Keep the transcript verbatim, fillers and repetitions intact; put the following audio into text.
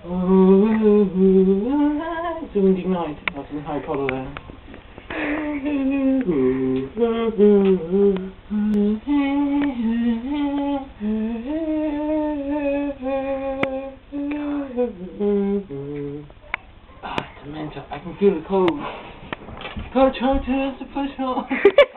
So indignant. That's in Harry Potter there. Ah, it's mental. I can feel the cold. Cold charges to push on.